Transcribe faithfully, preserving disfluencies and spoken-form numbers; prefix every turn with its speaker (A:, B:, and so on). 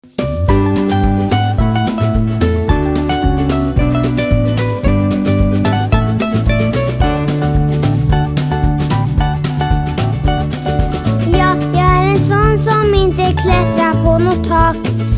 A: Jag är en sån som inte klättrar på något tak.